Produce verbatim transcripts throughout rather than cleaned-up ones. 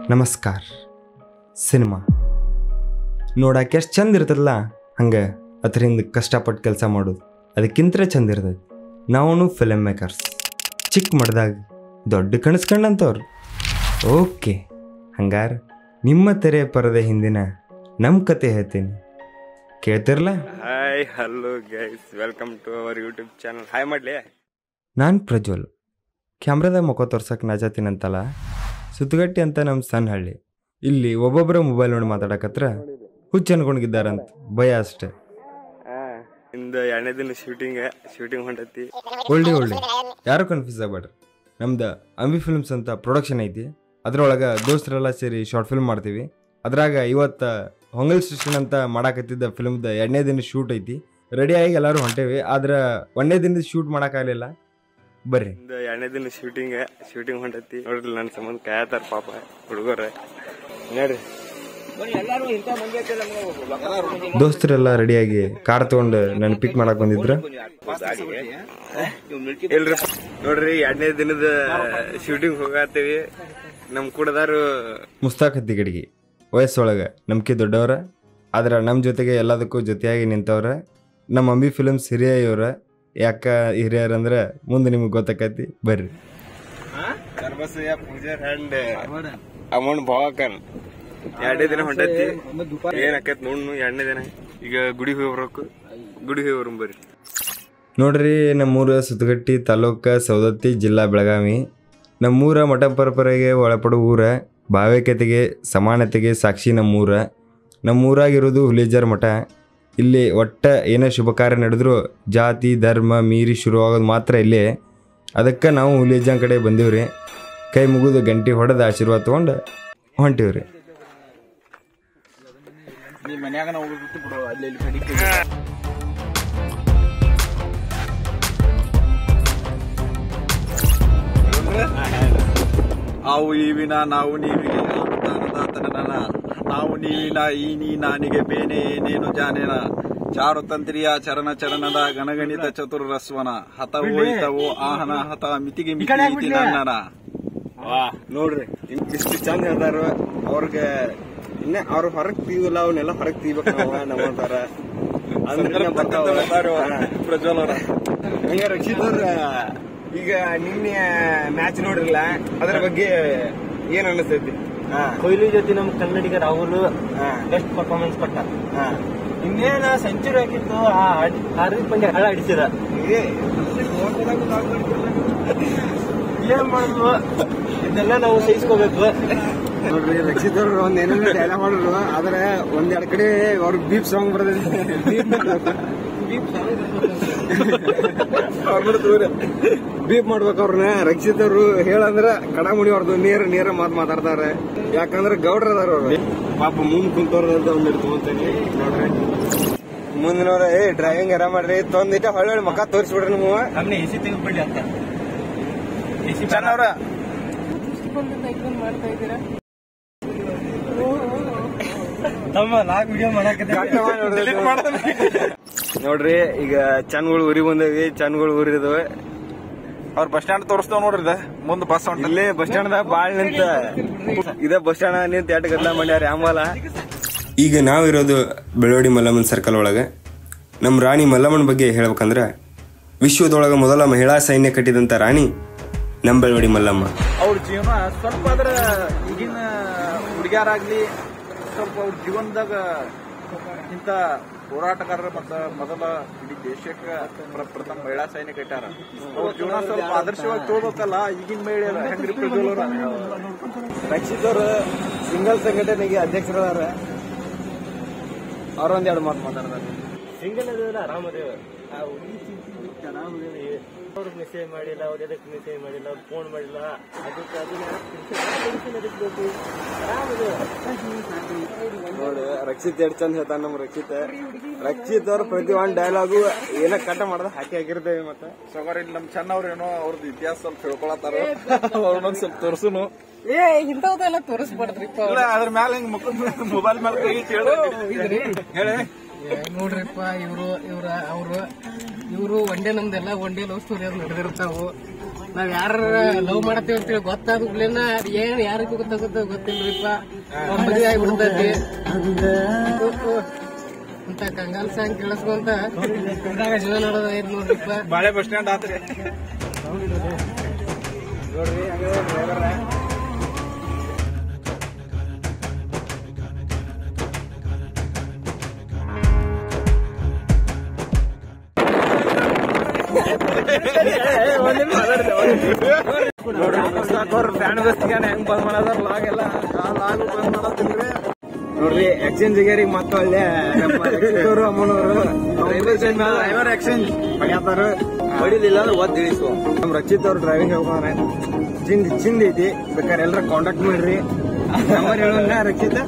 ನಮಸ್ಕಾರ. ಸಿನಿಮಾ ನೋಡಕ್ಕೆ ಎಷ್ಟು ಚಂದ ಇರ್ತದಲ್ಲ, ಹಂಗೆ ಅದರಿಂದ ಕಷ್ಟಪಟ್ಟು ಕೆಲಸ ಮಾಡೋದು ಅದಕ್ಕಿಂತ ಚಂದ ಇರ್ತದೆ. ನಾವು ಫಿಲಮ್ ಮೇಕರ್ಸ್ ಚಿಕ್ಕ ಮಡ್ದಾಗ ದೊಡ್ಡ ಕನಸ್ಕೊಂಡಂತವ್ರು. ಓಕೆ, ಹಂಗಾರೆ ನಿಮ್ಮ ತೆರೆ ಪರದೆ ಹಿಂದಿನ ನಮ್ಮ ಕತೆ ಹೇಳ್ತೀನಿ, ಕೇಳ್ತಿರಲ್ಲ? Hi hello guys, welcome to our YouTube channel. Hi ಮಾಡಲಿ. ನಾನು ಪ್ರಜ್ವಲ್. ಕ್ಯಾಮ್ರಾದಾಗ ಮುಖ ತೋರ್ಸಕ್ಕೆ ನಾಜಾತೀನಂತಲ್ಲ, ಸುತ್ತಗಟ್ಟಿ ಅಂತ ನಮ್ಮ ಸಣ್ಣ ಹಳ್ಳಿ. ಇಲ್ಲಿ ಒಬ್ಬೊಬ್ಬರ ಮೊಬೈಲ್ ನೋಡಿ ಮಾತಾಡಕತ್ರ ಹುಚ್ಚು ಅನ್ಕೊಂಡಿದ್ದಾರಂತ ಭಯ ಅಷ್ಟೇ. ಇಂದು ಎರಡನೇ ದಿನ ಶೂಟಿಂಗ್ ಶೂಟಿಂಗ್ ಹೊಂಟೈತಿ. ಒಳ್ಳೆ ಒಳ್ಳೆ ಯಾರು ಕನ್ಫ್ಯೂಸ್ ಆಗ್ಬೇಡ್ರಿ. ನಮ್ದು ಅಂಬಿ ಫಿಲ್ಮ್ಸ್ ಅಂತ ಪ್ರೊಡಕ್ಷನ್ ಐತಿ. ಅದ್ರೊಳಗೆ ದೋಸ್ತರೆಲ್ಲ ಸೇರಿ ಶಾರ್ಟ್ ಫಿಲ್ಮ್ ಮಾಡ್ತೀವಿ. ಅದ್ರಾಗ ಇವತ್ತು ಹೊಂಗಲ್ ಸ್ಟೇಷನ್ ಅಂತ ಮಾಡಾಕತ್ತಿದ್ದ ಫಿಲ್ಮ್ದ ಎರಡನೇ ದಿನ ಶೂಟ್ ಐತಿ. ರೆಡಿಯಾಗಿ ಎಲ್ಲರೂ ಹೊಂಟೇವಿ. ಆದ್ರೆ ಒಂದನೇ ದಿನದ ಶೂಟ್ ಮಾಡೋಕ್ಕಾಗಲಿಲ್ಲ. ಬರ್ರಿ, ಎರಡನೇ ದಿನ ಶೂಟಿಂಗ್ ಶೂಟಿಂಗ್ ಹೊಂಟೈತಿ. ನೋಡ್ರಿ ನನ್ನ ಸಂಬಂಧ ಕಾಯತಾರ ಪಾಪ ಹುಡುಗರ. ನೋಡ್ರಿ ದೋಸ್ತರೆಲ್ಲ ರೆಡಿಯಾಗಿ ಕಾರ್ ತಗೊಂಡು ನನ್ನ ಪಿಕ್ ಮಾಡಕ್ ಬಂದಿದ್ರ. ಇಲ್ರಿ ನೋಡ್ರಿ, ಎರಡನೇ ದಿನದ ಶೂಟಿಂಗ್ ಹೋಗಾತೀವಿ. ನಮ್ ಕೂಡದಾರು ಮುಸ್ತಾಕ್ ಹತ್ತಿಗಡಿಗೆ ವಯಸ್ಸೊಳಗೆ ನಂಬಿಕೆ ದೊಡ್ಡವ್ರ, ಆದ್ರೆ ನಮ್ಮ ಜೊತೆಗೆ ಎಲ್ಲದಕ್ಕೂ ಜೊತೆಯಾಗಿ ನಿಂತವ್ರ ನಮ್ಮ ಅಂಬಿ ಫಿಲ್ಮ್ಸ್ ಹಿರಿಯ ಇವ್ರ. ಯಾಕ ಹಿರಿಯರಂದ್ರೆ ಮುಂದೆ ನಿಮ್ಗೆ ಗೊತ್ತಾಕೈತಿ. ಬರ್ರಿ. ಕರ್ಬಸಯ್ಯ ಪೂಜಾರ್ ಹ್ಯಾಂಡ್ ಅಮೌಂಟ್ ಭಾವಕನ್ ಎರಡನೇ ದಿನ ಹೊಂಟೈತಿ. ಏನಾಕೈತಿ ನೋಡ್ನು ಎರಡನೇ ದಿನ. ಈಗ ಗುಡಿ ಹೋಗಿ ಬರೋಕು, ಗುಡಿ ಹೋಗಿ ಬರೋಣ ಬರ್ರಿ. ನೋಡ್ರಿ, ನಮ್ಮೂರ ಸುತ್ತಗಟ್ಟಿ ತಾಲೂಕ ಸೌದತ್ತಿ ಜಿಲ್ಲಾ ಬೆಳಗಾವಿ. ನಮ್ಮೂರ ಮಠ ಪರಂಪರೆಗೆ ಒಳಪಡುವ ಊರ, ಭಾವೈಕ್ಯತೆಗೆ ಸಮಾನತೆಗೆ ಸಾಕ್ಷಿ ನಮ್ಮೂರ. ನಮ್ಮೂರಾಗಿರೋದು ಹುಲಿಜಾರ್ ಮಠ. ಇಲ್ಲಿ ಒಟ್ಟ ಏನೇ ಶುಭ ಕಾರ್ಯ ನಡೆದ್ರು ಜಾತಿ ಧರ್ಮ ಮೀರಿ ಶುರುವಾಗೋದು ಮಾತ್ರ ಇಲ್ಲೇ. ಅದಕ್ಕೆ ನಾವು ಹುಲಿಜಾನ್ ಕಡೆ ಬಂದೀವ್ರಿ. ಕೈ ಮುಗಿದು ಗಂಟೆ ಹೊಡೆದು ಆಶೀರ್ವಾದ ತೊಗೊಂಡು ಹೊಂಟೀವ್ರಿ. ಅವು ಈವಿನ ನಾವು ನೀವಿಗೆ ತನನ ನಾವು ನೀವಿನ ಈ ನೀ ನಾನಿಗೆ ಬೇನೆ ಏನೇನು ಜಾನೇನ ಚಾರು ತಂತ್ರಿಯ ಚರಣ ಚರಣದ ಗಣಗಣಿತ ಚತುರ್ರಸ್ವನ ಹತ ಹೋಯಿತವು ಆಹನ ಹತ ಮಿತಿಗೆ ಮಿತಿ ನನ್ನನ. ವಾ ನೋಡ್ರಿ, ಇಷ್ಟು ಚಂದ ಹೇಳ್ತಾರ. ಅವ್ರಿಗೆ ಇನ್ನ ಅವ್ರ ಹೊರಗ್ ತೀವಿಲ್ಲ, ಅವನ್ನೆಲ್ಲ ಹೊರಗ್ ತೀಬೇಕು ನಮ್ಮಂತಾರ. ಪ್ರಜ್ವಲ್ ಅವರ ಹಂಗ ರಕ್ಷಿತ್ ಅವ್ರ ಈಗ ನಿನ್ನೆ ಮ್ಯಾಚ್ ನೋಡ್ರಿಲ್ಲ, ಅದ್ರ ಬಗ್ಗೆ ಏನ್ ಅನಿಸ್ತೈತಿ? ಕೊಹ್ಲಿ ಜೊತೆ ನಮ್ ಕನ್ನಡಿಗ ರಾಹುಲ್ ಬೆಸ್ಟ್ ಪರ್ಫಾರ್ಮೆನ್ಸ್ ಕೊಟ್ಟ. ಇನ್ನೇನ ಸೆಂಚುರಿ ಹಾಕಿತ್ತು, ಹಾರ್ದಿಕ್ ಪಾಂಡ್ಯ ಹಳ ಹಿಡಿಸಿದ. ಏನ್ ಮಾಡಿದ್ವು ಇದೆಲ್ಲ ನಾವು ಸಹಿಸ್ಕೋಬೇಕು. ನೋಡ್ರಿ, ರಕ್ಷಿತ್ ಅವ್ರು ಒಂದ್ ಏನೇನೋ ಡೈಲಾಗ್ ಮಾಡಿದ್ರು, ಆದ್ರೆ ಒಂದೆರಡು ಕಡೆ ಅವ್ರ ಬೀಪ್ ಸಾಂಗ್ ಬರ್ತೈತಿ. ಬೀಪ್ ಮಾಡ್ಬೇಕು ಅವ್ರನ್ನ. ರಕ್ಷಿತ್ ಅವರು ಹೇಳಂದ್ರ ಕಡ ಮುಡಿ ಅವ್ರದ್ದು ನೇರ ನೇರ ಮಾತು ಮಾತಾಡ್ತಾರೆ. ಯಾಕಂದ್ರೆ ಗೌಡ್ರ ಅದಾರ ಅವ್ರು. ಪಾಪ ಮುಂದ್ ಕುಂತವ್ರ ಒಂದಿಟ್ಟು ತಗೊಂತೇನಿ. ನೋಡ್ರಿ ಮುಂದಿನವ್ರ ಏ ಡ್ರೈವಿಂಗ್ ಆರಾಮ ಮಾಡ್ರಿ, ತೊಂದಿಟ್ಟ ಹೊಳ್ಳಿ ಮಕ್ಕ ತೋರಿಸ್ಬಿಡ್ರಿ. ನೀವು ನಮ್ನೆ ಎಸಿ ತೆಗೆದ್ಬಿಡ್ಲಿ ಅಂತ ಎಸಿ ಚೆನ್ನವ್ರ ಮಾಡ್ತಾ ಇದ್ದೀರಾ ತಮ್ಮ ಲಾಗ್ ವಿಡಿಯೋ ನೋಡ್ರಿ. ಈಗ ಚನ್ಗಳು ಉರಿ ಬಂದೇವಿ, ಚನ್ಗಳು ಉರಿದವೆ. ಅವ್ರ ಬಸ್ ಸ್ಟ್ಯಾಂಡ್ ತೋರಿಸ್ತಾವ ನೋಡ್ರಿ. ಮುಂದ್ ಬಸ್ ಇಲ್ಲೇ ಬಸ್ ಸ್ಟ್ಯಾಂಡ್ ದಾಗ ಬಾಳ್ ನಿಂತ ಇದ ಬಸ್ ಸ್ಟ್ಯಾಂಡ್ ನಿಂತ ಎಟ್ ಗದ್ಲ ಮಾಡ್ಯಾರ ಆಂಬಲ. ಈಗ ನಾವಿರೋದು ಬೆಳವಡಿ ಮಲ್ಲಮ್ಮನ ಸರ್ಕಲ್ ಒಳಗೆ. ನಮ್ಮ ರಾಣಿ ಮಲ್ಲಮ್ಮನ ಬಗ್ಗೆ ಹೇಳ್ಬೇಕಂದ್ರ, ವಿಶ್ವದೊಳಗೆ ಮೊದಲ ಮಹಿಳಾ ಸೈನ್ಯ ಕಟ್ಟಿದಂತ ರಾಣಿ ನಮ್ಮ ಬೆಳವಡಿ ಮಲ್ಲಮ್ಮ. ಅವ್ರ ಜೀವನ ಸ್ವಲ್ಪ ಅದ್ರ ಈಗಿನ ಹುಡುಗ್ಯಾರಾಗ್ಲಿ ಸ್ವಲ್ಪ ಅವ್ರ ಜೀವನದಾಗ ಇಂತ ಹೋರಾಟಗಾರರ ಮತ್ತ ಮೊದಲ ಇಡೀ ದೇಶಕ್ಕೆ ಪ್ರಥಮ ಮಹಿಳಾ ಸೈನ್ಯ ಕಟ್ಟಾರ. ಅವ್ರ ಜೀವನ ಸ್ವಲ್ಪ ಆದರ್ಶವಾಗಿ ತೋರ್ಬೇಕಲ್ಲ ಈಗಿನ ಮಹಿಳೆಯರು ಹೆಂಗ್ರಿ ಪ್ರಜ್ವಲ್ ಅವ್ರ. ರಕ್ಷಿತ್ ಅವರು ಸಿಂಗಲ್ ಸಂಘಟನೆಗೆ ಅಧ್ಯಕ್ಷರಾದಾರ. ಅವ್ರೊಂದೆರಡು ಮಾತು ಮಾತಾಡ್ತಾರೆ. ಸಿಂಗಲ್ ಅದ ಆರಾಮದೇವ. ಅವ್ರ ಮೆಸೇಜ್ ಮಾಡಿಲ್ಲ, ಅವ್ರ ಎದಕ್ಕೆ ಮೆಸೇಜ್ ಮಾಡಿಲ್ಲ, ಅವ್ರು ಫೋನ್ ಮಾಡಿಲ್ಲ. ಅದಕ್ಕೆ ಅದಕ್ಕೆ ನೋಡಿ, ರಕ್ಷಿತ್ ಎರಡ್ ಚಂದ ಹೇಳ್ತಾನ ನಮ್ ರಕ್ಷಿತ್. ರಕ್ಷಿತ್ ಅವ್ರ ಪ್ರತಿ ಒಂದ್ ಡೈಲಾಗು ಏನ ಕಟ್ಟ ಮಾಡ್ದ ಹಾಕಿ ಹಾಕಿರ್ತೇವೆ. ಮತ್ತೆ ಸಗರ್ ಇಲ್ಲಿ ನಮ್ ಚೆನ್ನವ್ರ ಏನೋ ಅವ್ರದ್ದು ಇತಿಹಾಸ ಸ್ವಲ್ಪ ತಿಳ್ಕೊಳತಾರ. ಅವ್ರನ್ನೊಂದ್ ಸ್ವಲ್ಪ ತೋರ್ಸುನು. ಏ ಇಂಥವ್ದೆಲ್ಲ ತೋರಿಸ್ಬಾರ್ದ್ರಿಪ್ಪ. ಅದ್ರ ಮ್ಯಾಲ ಹಿಂಗ್ ಮುಖ ಮೊಬೈಲ್ ಮೇಲೆ ಕೈ ಹೇಳಿ. ನೋಡ್ರಿಪ್ಪ, ಇವ್ರು ಇವ್ರ ಅವ್ರು ಇವ್ರು ಒಂದೇ ನಮ್ದೆಲ್ಲ ಒಂದೇ ಲವ್ ಸ್ಟೋರಿ ಅದು ನಡೆದಿರ್ತಾವು. ನಾವ್ ಯಾರ ಲವ್ ಮಾಡತ್ತೇವ್ ಅಂತೇಳಿ ಗೊತ್ತಾದ್ಲೇನ ಏನ್ ಯಾರಿಗೂ ಗೊತ್ತಾಗುತ್ತ ಗೊತ್ತಿಲ್ರಿಪ್ಪ ಮದುವೆ ಆಗ್ಬಿಡ್ತೈತಿ ಅಂತ ಕಂಗಾಲ್ ಸಾಂಗ್ ಕೇಳಿಸ್ಕೊಂತ ಜೀವನ ನೋಡೋದ ಐದ್ ನೋಡ್ರಿಪ್ಪ. ಬಾಳೆ ಬಸ್ ಸ್ಟ್ಯಾಂಡ್ ಆತ್ರಿ ನೋಡ್ರಿ ಹಂಗ ಫ್ಯಾನ್ ಬಸ್ತಿಗಾನ ಹೆಂಗ್ ಬಂದ್ ಮಾಡದಾರ ಲಾಗ್ ಎಲ್ಲ ಆ ಲಾಗ್ ಬಂದ್ ಮಾಡತ್ತಿಲ್ರಿ ನೋಡ್ರಿ. ಎಕ್ಸ್ಚೇಂಜ್ ಗೆ ಮತ್ತ ಒಳ್ಳೆ ನಮ್ಮ ಅಮ್ಮನವರು ಡ್ರೈವರ್ ಎಕ್ಸ್ಚೇಂಜ್ ಪಡ್ಯಾತಾರ ಹೊಡಿಲಿಲ್ಲ ಅಂದ್ರೆ ಒದ್ ಇಳಿಸು. ನಮ್ ರಚಿತ್ ಅವ್ರು ಡ್ರೈವಿಂಗ್ ಹೋಗೋಣ ಚಿಂದ್ ಚಿಂದ್ ಐತಿ, ಬೇಕಾದ್ರೆ ಎಲ್ರ ಕಾಂಟ್ಯಾಕ್ಟ್ ಮಾಡ್ರಿ. ನಂಬರ್ ಹೇಳೋಣ ರಚಿತ್.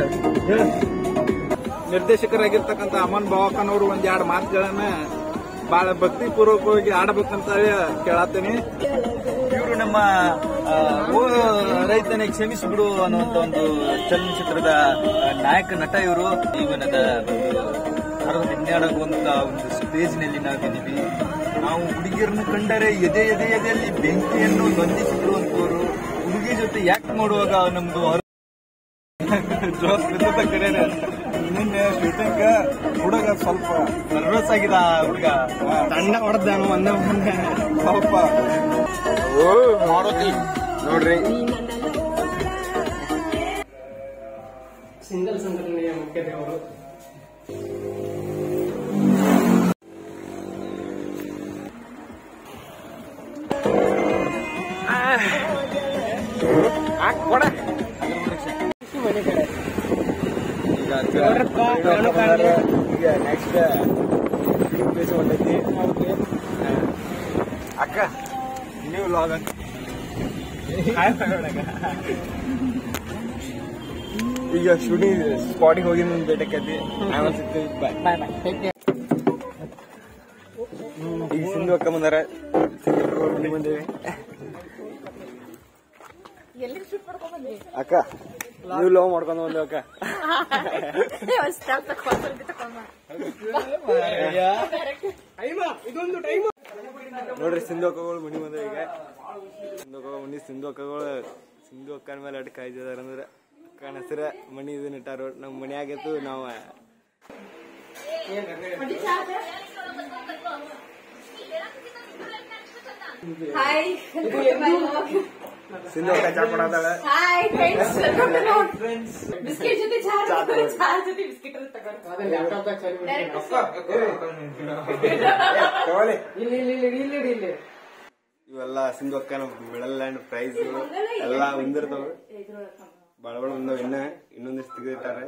ನಿರ್ದೇಶಕರಾಗಿರ್ತಕ್ಕಂಥ ಅಮನ್ ಬಾವಕ್ಕನವರು ಒಂದ್ ಎರಡು ಮಾತುಗಳನ್ನ ಬಹಳ ಭಕ್ತಿ ಪೂರ್ವಕವಾಗಿ ಆಡಬೇಕಂತ ಕೇಳತ್ತೀನಿ. ಇವರು ನಮ್ಮ ಓ ರೈತನೇ ಕ್ಷಮಿಸಿಬಿಡು ಅನ್ನುವಂತ ಒಂದು ಚಲನಚಿತ್ರದ ನಾಯಕ ನಟ ಇವರು. ಜೀವನದ ಹನ್ನೆರಡುವಂತ ಒಂದು ಸ್ಟೇಜ್ ನಲ್ಲಿ ನಾವಿದ್ದೀವಿ. ನಾವು ಹುಡುಗಿಯರನ್ನು ಕಂಡರೆ ಎದೆ ಎದೆ ಎದೆಯಲ್ಲಿ ಬೆಂಕಿಯನ್ನು ಬಂಧಿಸಿಬಿಡುವಂತವರು. ಹುಡುಗಿ ಜೊತೆ ಯಾಕೆ ಮಾಡುವಾಗ ನಮ್ದು ನಿನ್ನೆ ಶೂಟಿಂಗ್ ಹುಡುಗ ಸ್ವಲ್ಪ ನರ್ವಸ್ ಆಗಿದ ಹುಡುಗ ತಂಡ ಹೊಡೆದಾನು ಒಂದೇ ಒಂದೇ ಸ್ವಲ್ಪ ಮಾಡೋದಿಲ್ಲ ನೋಡ್ರಿ. ಸಿಂಗಲ್ ಸಂಘಟನೆಯ ಮುಖ್ಯ ದೇವರು ಈಗ ನೆಕ್ಸ್ಟ್ ಪ್ಲೇಸ್ ಹೊಂಟೈತಿ ಅಕ್ಕ ನೀವು ಲಾಗ್ ಅಂತ ಈಗ ಶೂಟಿಂಗ್ ಸ್ಪಾಟಿಗೆ ಹೋಗಿ ಬೇಟಕ್ಕೈತಿ. ಆಮೇಲೆ ಸಿಗ್ತೀವಿ. ಬಾಯ್ ಈಗ ಸಿಂಧು ಅಕ್ಕ ಬಂದಾರ, ಬಂದೇವಿ. ಅಕ್ಕ ನೀವು ಲವ್ ಮಾಡ್ಕೊಂಡ್ ಬಂದೇವ ಅಕ್ಕ. ನೋಡ್ರಿ ಸಿಂಧು ಅಕ್ಕಗಳು ಮನಿ ಬಂದ ಈಗ. ಸಿಂಧು ಅಕ್ಕ ಮನಿ ಸಿಂಧು ಅಕ್ಕಗಳು ಸಿಂಧು ಅಕ್ಕನ ಮೇಲೆ ಅಡ್ಕ ಕಾಯ್ದಿದಾರ ಅಂದ್ರೆ ಅಕ್ಕನ ಹೆಸರ ಮನಿ ಇದನ್ನ ಇಟ್ಟಾರ. ನಮ್ ಮನಿ ಆಗೈತು. ನಾವ್ ಸಿಂಧು ಅಕ್ಕ ಚಾ ಕೊಡತಾಳ. ಬಿಸ್ಕೆಟ್ ಜೊತೆ ಚಾ ಚಾ ಜೊತೆ ಬಿಸ್ಕೆಟ್ ಇವೆಲ್ಲ ಸಿಂಧು ಅಕ್ಕನ ಮಿಡಲ್ಯಾಂಡ್ ಪ್ರೈಸ್ ಎಲ್ಲಾ ಒಂದಿರ್ತಾವ. ಬಾಳ ಬಾಳ ಒಂದವ್ ಇನ್ನ ಇನ್ನೊಂದಿಷ್ಟು ತೆಗೆದಿಟ್ಟಾರೆ.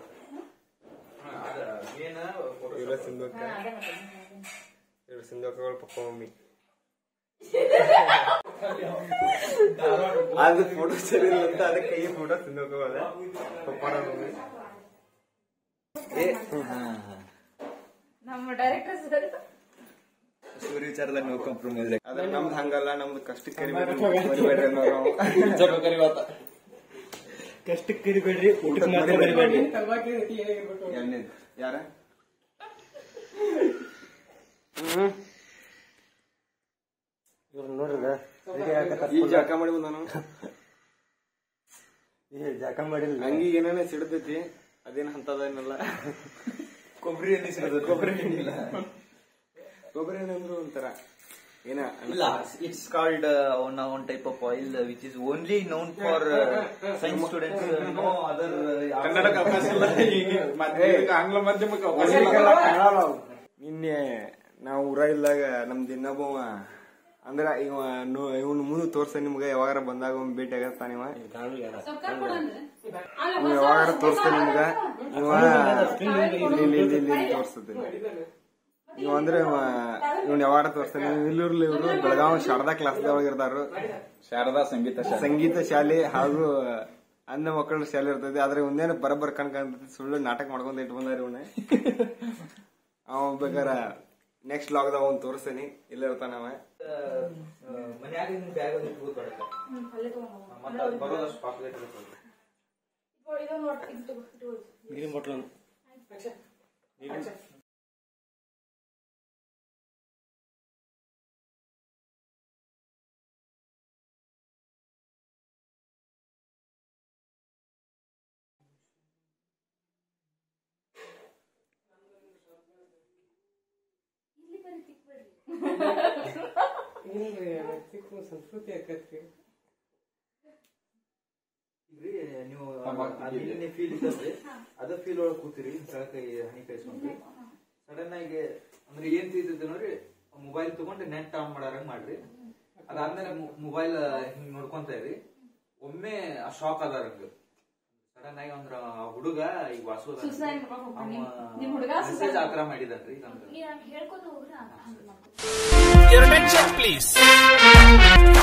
ಇವ್ರ ಸಿಂಧು ಅಕ್ಕ, ಇವ್ರ ಸಿಂಧು ಅಕ್ಕಗಳ ಪಪ್ಪ ಮಮ್ಮಿ. ಅದು ಫೋಟೋ ಸರಿ ಇಲ್ಲ ಅಂತ ಅದಕ್ಕೆ ಈ ಫೋಟೋ ಸಿಂಧು ಅಕ್ಕಗಳ ಪಪ್ಪ ಮಮ್ಮಿ. ನಮ್ಮ ಡೈರೆಕ್ಟರ್ ಸರ್ ಸೂರ್ಯ ವಿಚಾರದಾಗ ನೋ ಕಾಂಪ್ರಮೈಸ್. ಅದ್ರ ನಮ್ದು ಹಂಗಲ್ಲ, ನಮ್ದು ಕಷ್ಟಕ್ಕೆ ಕರಿಬೇಡ್ರಿ ನಾವು. ಕಷ್ಟಕ್ಕೆ ಕರಿಬೇಡ್ರಿ, ಊಟಕ್ಕೆ ಮಾತ್ರ ಕರಿಬೇಡ್ರಿ. ಯಾರ ಈಗ ಜಾಕ ಮಾಡಿ ಬಂದಾನು. ಜಾಕ ಮಾಡಿಲ್ಲ, ಹಂಗಿಗೆ ಏನೇನ ಸಿಡತೈತಿ ಅದೇನ್ ಅಂತದೇನಲ್ಲ. ಕೊಬ್ಬರಿ ಎಣ್ಣೆ ಸಿಗೋದು. ಕೊಬ್ಬರಿ ಎಣ್ಣಿಲ್ಲ, ಕೊಬ್ಬರಿ ಎಣ್ಣೆ ಅಂದ್ರು ಒಂಥರ ಏನ ಇಲ್ಲ. It's called one one type of oil which is only known for science students. No other ಕನ್ನಡಕ್ಕೆ ಅವಕಾಶ ಇಲ್ಲ. ಆಂಗ್ಲ ಮಾಧ್ಯಮಕ್ಕೆ ನಿನ್ನೆ ನಾವು ಊರ ಇಲ್ದಾಗ ನಮ್ದು ಇನ್ನೊಬ್ಬ ಅಂದ್ರ ಇವ ಇವನ್ ಮುಂದೆ ತೋರ್ಸ ನಿಮ್ಗ ಯಾವಾಗಾರ ಬಂದಾಗ ಒಂದ್ ಭೇಟಿ ಆಗತ್ತಾನ. ಇವ ಯಾವಾಗಾರ ತೋರ್ಸ್ತ ನಿಮ್ಗ. ಇವ ತೋರ್ಸ್ತೇನೆ ಇವ ಅಂದ್ರೆ ಇವ್ನ ಯಾವಾಗಾರ ತೋರ್ಸ್ತಾನೆ. ಇಲ್ಲೂರ್ಲಿ ಇವ್ರು ಬೆಳಗಾವಿ ಶಾರದಾ ಕ್ಲಾಸ್ ಒಳಗಿರ್ತಾರು. ಶಾರದಾ ಸಂಗೀತ ಸಂಗೀತ ಶಾಲೆ ಹಾಗೂ ಅಂಧ ಮಕ್ಕಳ ಶಾಲೆ ಇರ್ತದೆ. ಆದ್ರೆ ಒಂದೇನು ಬರಬರ್ ಕಣ್ಕಂತ ಸುಳ್ಳು ನಾಟಕ ಮಾಡ್ಕೊಂತ ಇಟ್ಟು ಬಂದಾರ ಇವನ. ಅವ ಬೇಕಾರ ನೆಕ್ಸ್ಟ್ ಲಾಗ್ದಾಗ ಅವ್ನು ತೋರಿಸ್ತೇನೆ. ಇಲ್ಲ ಇರ್ತಾನ ಅವ ಮನ್ಯಾಗ ಬ್ಯಾಗ್ ಬರೋದಷ್ಟು ಪಾಪ್ಯುಲೇಟ್ ನೀರಿನ ಬಾಟ್ಲು ಇಲ್ರಿ ಚಿಕ್ಕ ಸಂಸ್ಕೃತಿ ಆಕತ್ರಿ ನೀವು ಅಲ್ಲಿ ಫೀಲ್ ಇದ್ದಲ್ರಿ ಅದ ಫೀಲ್ ಒಳಗೆ ಕೂತಿರಿ ಕೆಳಕೈ ಹನಿ ಕೈಸ್ಕೊಂಡ್ರಿ ಸಡನ್ ಆಗಿ ಅಂದ್ರೆ ಏನ್ ತಿಂತಿದ್ದೆ ನೋಡ್ರಿ ಮೊಬೈಲ್ ತಗೊಂಡು ನೆಟ್ ಆನ್ ಮಾಡಾರಂಗ್ ಮಾಡ್ರಿ ಅದಾದ್ಮೇಲೆ ಮೊಬೈಲ್ ಹಿಂಗ್ ನೋಡ್ಕೊಂತ ಇರಿ ಒಮ್ಮೆ ಶಾಕ್ ಅದಾರಂಗ ಸಡನ್ ಆಗಿ ಅಂದ್ರ ಹುಡುಗ ಈಗ ವಾಸು ಮೆಸೇಜ್ ಆತರ ಮಾಡಿದನ್ರಿ ಹೇಳ್ಕೊತ ಹೋಗ್ರ